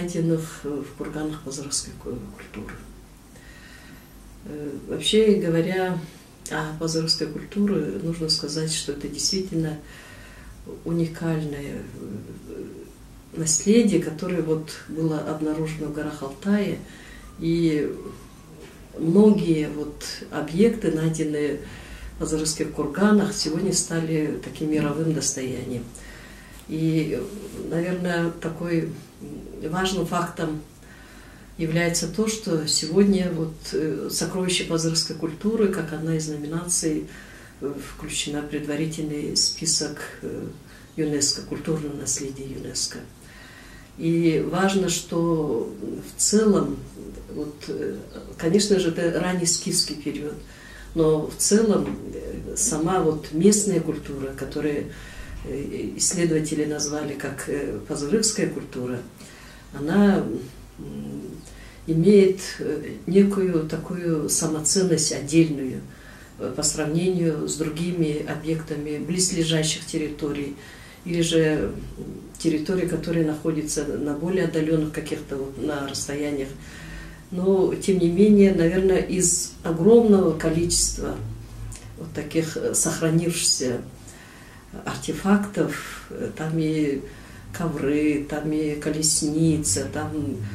найденных в курганах пазырыкской культуры. Вообще говоря о пазырыкской культуре, нужно сказать, что это действительно уникальное наследие, которое вот было обнаружено в горах Алтая, и многие вот объекты, найденные в пазырыкских курганах, сегодня стали таким мировым достоянием. И, наверное, такой важным фактом является то, что сегодня вот сокровища пазырыкской культуры, как одна из номинаций, включена в предварительный список ЮНЕСКО, культурного наследия ЮНЕСКО. И важно, что в целом, вот, конечно же, это ранний скифский период, но в целом сама вот местная культура, которую исследователи назвали как пазырыкская культура, она имеет некую такую самоценность отдельную по сравнению с другими объектами близлежащих территорий или же территорий, которые находятся на более отдаленных каких-то вот, на расстояниях. Но, тем не менее, наверное, из огромного количества вот таких сохранившихся артефактов, там и ковры, там и колесница, там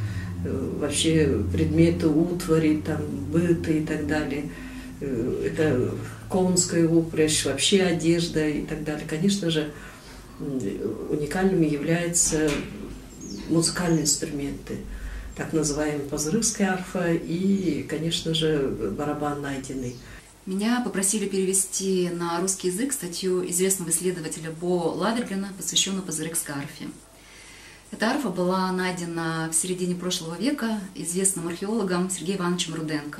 вообще предметы утвари, там быта и так далее. Это конская упряжь, вообще одежда и так далее. Конечно же, уникальными являются музыкальные инструменты, так называемая пазырыкская арфа и, конечно же, барабан найденный. Меня попросили перевести на русский язык статью известного исследователя Бо Лавергена, посвященную пазырыкской арфе. Эта арфа была найдена в середине прошлого века известным археологом Сергеем Ивановичем Руденко.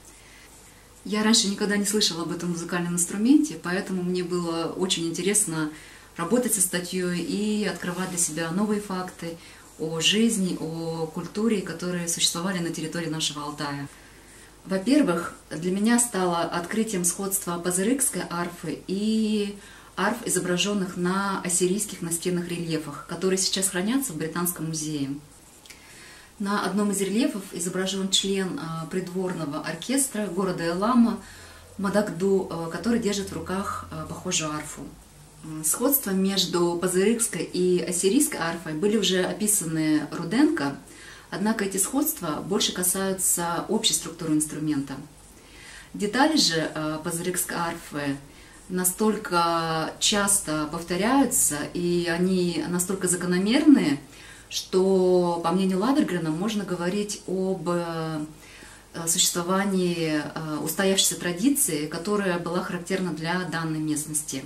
Я раньше никогда не слышала об этом музыкальном инструменте, поэтому мне было очень интересно работать со статьей и открывать для себя новые факты о жизни, о культуре, которые существовали на территории нашего Алтая. Во-первых, для меня стало открытием сходства пазырыкской арфы и арф, изображенных на ассирийских настенных рельефах, которые сейчас хранятся в Британском музее. На одном из рельефов изображен член придворного оркестра города Элама Мадакду, который держит в руках похожую арфу. Сходства между пазырыкской и ассирийской арфой были уже описаны Руденко, однако эти сходства больше касаются общей структуры инструмента. Детали же пазырыкской арфы настолько часто повторяются, и они настолько закономерные, что, по мнению Лавергена, можно говорить об существовании устоявшейся традиции, которая была характерна для данной местности.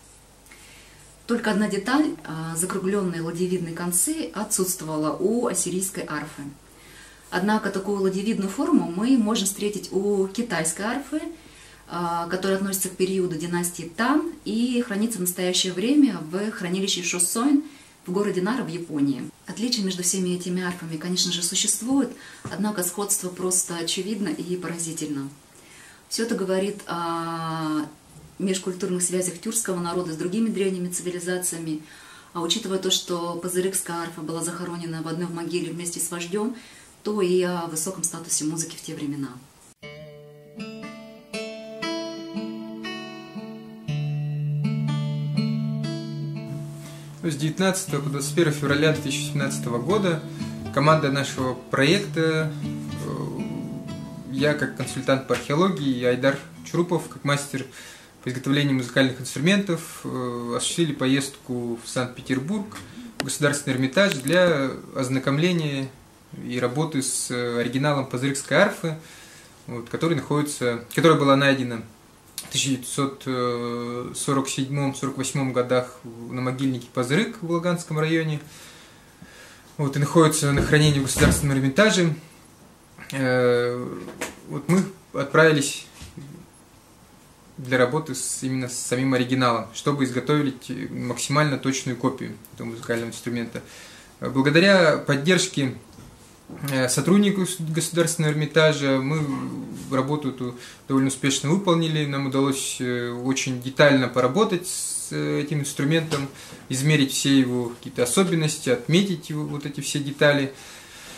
Только одна деталь, закругленные ладьевидные концы, отсутствовала у ассирийской арфы. Однако такую ладьевидную форму мы можем встретить у китайской арфы, которая относится к периоду династии Тан и хранится в настоящее время в хранилище Шосойн в городе Нара в Японии. Отличие между всеми этими арфами, конечно же, существует, однако сходство просто очевидно и поразительно. Все это говорит о межкультурных связях тюркского народа с другими древними цивилизациями, а учитывая то, что пазырыкская арфа была захоронена в одной могиле вместе с вождем, то и о высоком статусе музыки в те времена. С 19 по 21 февраля 2017 года команда нашего проекта, я как консультант по археологии и Айдар Чурупов как мастер по изготовлению музыкальных инструментов осуществили поездку в Санкт-Петербург, в Государственный Эрмитаж для ознакомления и работы с оригиналом пазырыкской арфы, которая была найдена в 1947-48 годах на могильнике Пазырык в Лаганском районе, и находится на хранении в Государственном Эрмитаже. Мы отправились для работы именно с самим оригиналом, чтобы изготовить максимально точную копию этого музыкального инструмента. Благодаря поддержке сотрудников Государственного Эрмитажа мы работу эту довольно успешно выполнили. Нам удалось очень детально поработать с этим инструментом, измерить все его какие-то особенности, отметить его, эти все детали.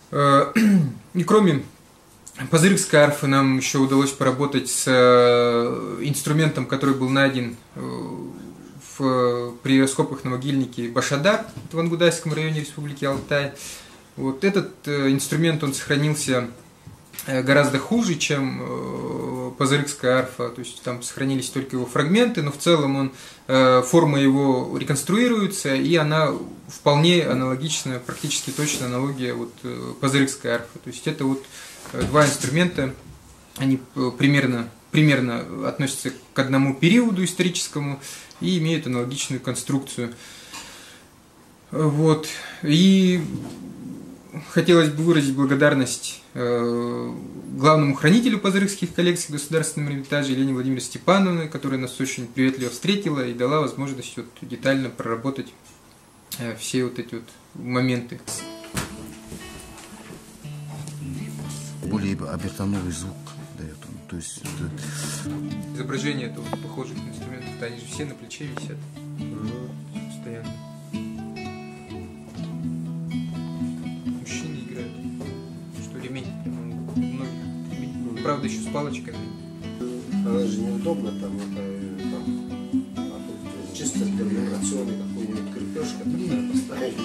И кроме пазырыкской арфы нам еще удалось поработать с инструментом, который был найден при раскопках на могильнике Башадар в Ангудайском районе Республики Алтай. Вот этот инструмент, он сохранился гораздо хуже, чем пазырыкская арфа, то есть там сохранились только его фрагменты, но в целом форма его реконструируется, и она вполне аналогична, практически точно аналогия вот пазырыкской арфы. То есть это вот два инструмента, они примерно относятся к одному периоду историческому и имеют аналогичную конструкцию. Вот. И хотелось бы выразить благодарность главному хранителю пазырыкских коллекций Государственного Эрмитажа Елене Владимировне Степановне, которая нас очень приветливо встретила и дала возможность вот детально проработать все вот эти вот моменты. Более обертоновый звук дает он. То есть изображения этого похожих инструментов, они же все на плече висят постоянно. Мужчины играют, что ремень, у многих ремень. Правда, еще с палочками. Она же неудобно, там чисто для вибрационный какой-нибудь крепеж, который надо поставить.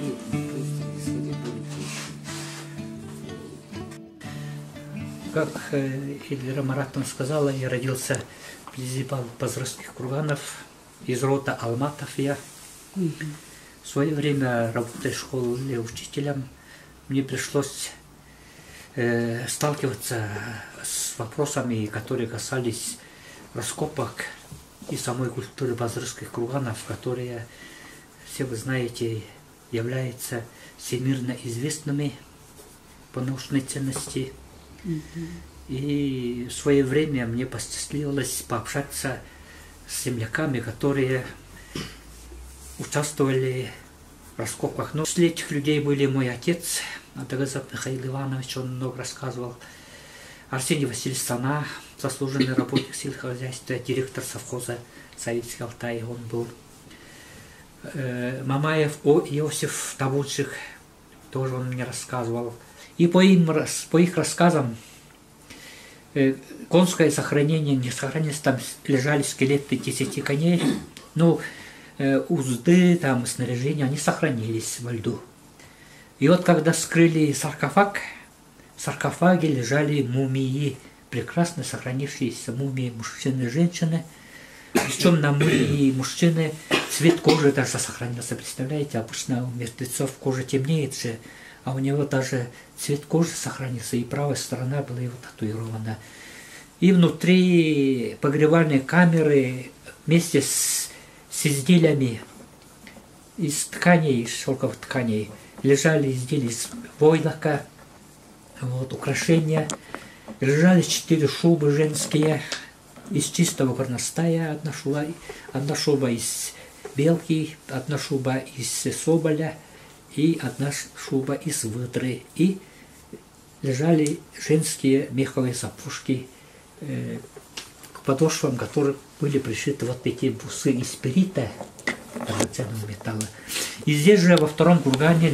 Как Эльвира Маратовна сказала, я родился вблизи пазырских курганов, из рода Алматов я. В свое время, работая в школе учителем, мне пришлось сталкиваться с вопросами, которые касались раскопок и самой культуры пазырских курганов, которые, все вы знаете, являются всемирно известными по научной ценности. И в свое время мне посчастливилось пообщаться с земляками, которые участвовали в раскопках. Но среди этих людей были мой отец, Адагазов Михаил Иванович, он много рассказывал, Арсений Васильевич Сана, заслуженный работник сельского хозяйства, директор совхоза Советский Алтай, он был. Мамаев Иосиф Табуджик, тоже он мне рассказывал. И по их рассказам конское сохранение не сохранилось, там лежали скелеты 10 коней, но узды, там, снаряжение, они сохранились во льду. И вот когда скрыли саркофаг, в саркофаге лежали мумии, прекрасно сохранившиеся мумии мужчины и женщины. Причем на мумии мужчины цвет кожи даже сохранился. Представляете, обычно у мертвецов кожа темнеет же, а у него даже цвет кожи сохранился, и правая сторона была его татуирована. И внутри погребальной камеры вместе с изделиями из тканей, из шелковых тканей, лежали изделия из войлока, вот, украшения. Лежали 4 шубы женские из чистого горностая, одна шуба из белки, одна шуба из соболя, и одна шуба из выдры. И лежали женские меховые сапожки, к подошвам которых были пришиты вот эти бусы из перита, драгоценного металла. И здесь же во втором кургане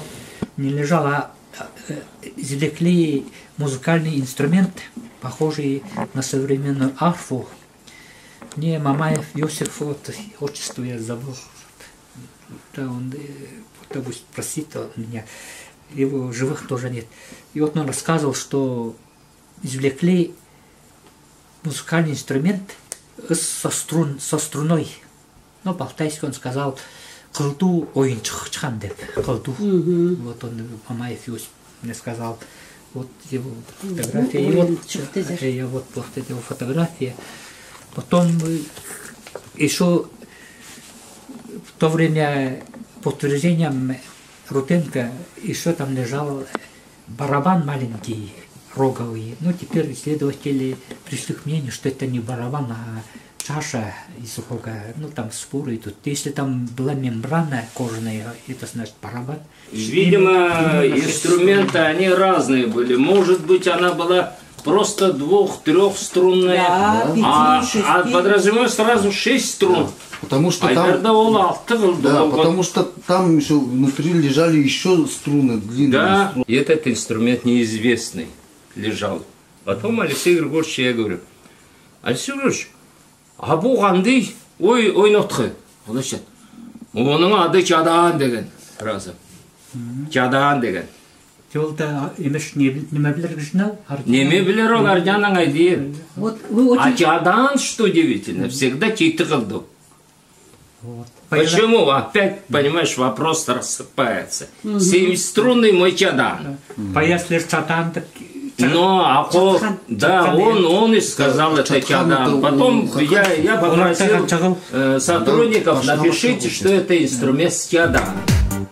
извлекли музыкальный инструмент, похожий на современную арфу. Мне Мамаев Иосиф, вот отчество я забыл, да, он, пусть простит меня, его живых тоже нет. И вот он рассказывал, что извлекли музыкальный инструмент со струной. Но по-алтайски он сказал «Кылду ойынчык чхан» деп, «Кылду». Вот он, Мамаев Иосиф, мне сказал, вот его фотография, и вот его фотография. Потом еще в то время, по утверждениям Руденко, еще там лежал барабан маленький, роговый. Но теперь исследователи пришли к мнению, что это не барабан, а чаша из рога. Ну там споры идут. Если там была мембрана кожаная, это значит барабан. Видимо, инструменты, они разные были. Может быть, она была просто 2-3-струнные, Да, а подразумеваю сразу 6 струн. Потому что там... потому что там еще внутри лежали еще струны, длинные Да, струны. и этот инструмент неизвестный лежал. Потом Алексей Григорьевич, я говорю, Алексей Григорьевич, а бұл қандай ойнатқы? Ол айтады, оның аты чадан деген сразу. Чадан деген. Жолда емеш неме білер жинал? Неме білер ол аржаның айдейін. Вот вы А очень... чадан, что удивительно, всегда чей-то голду. Вот. Почему? Опять, понимаешь, вопрос рассыпается. 7-струнный мой чадан. Пояслер чатан, так... Но, да, он и сказал это чадан. Потом я попросил сотрудников, напишите, что это инструмент с чадан.